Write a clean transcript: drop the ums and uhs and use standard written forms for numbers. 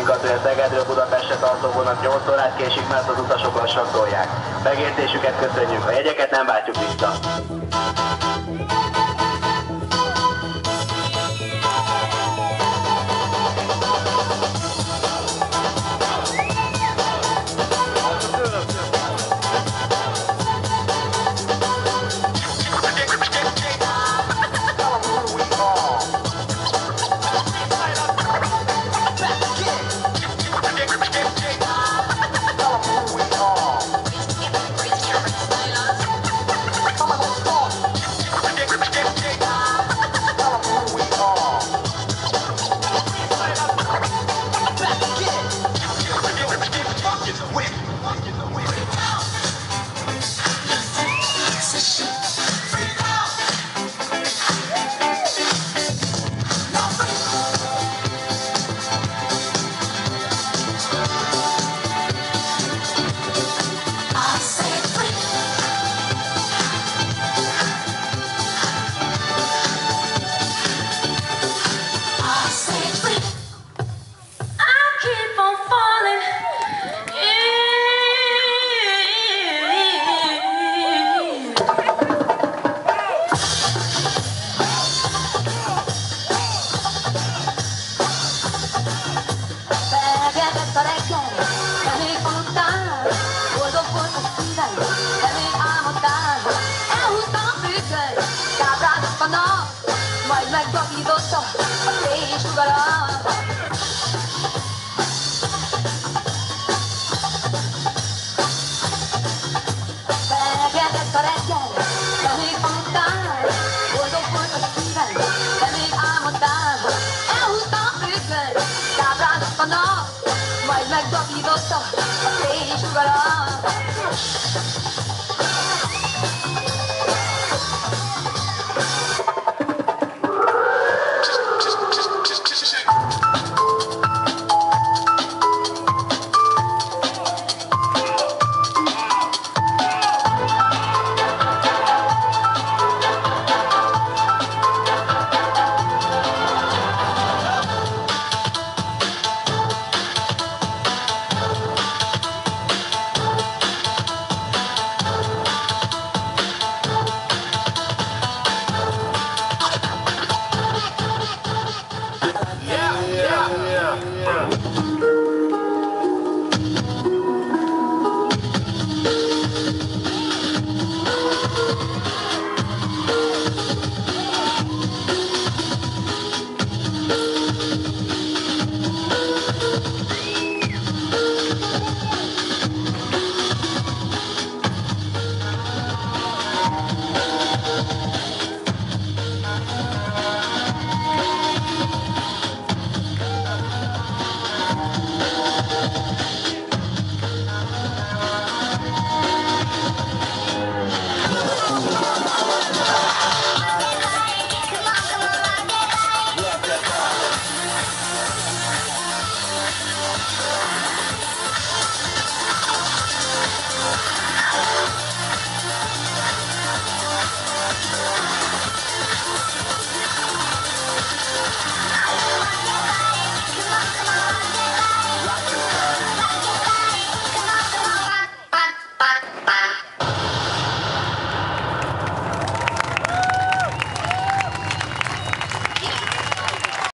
utasjainkat, hogy a Szegedről Budapestre tartó vonat 8 órát késik, mert az utasok lassan tolják. Megértésüket köszönjük, a jegyeket nem váltjuk vissza. Majd megvakította a fénysugarat. Felkeltett a reggel, de még aludtál. Boldog volt a szíved, de még álmodtál. Elhúzta a függöny, táblázott a nap, majd megvakította a fénysugarat.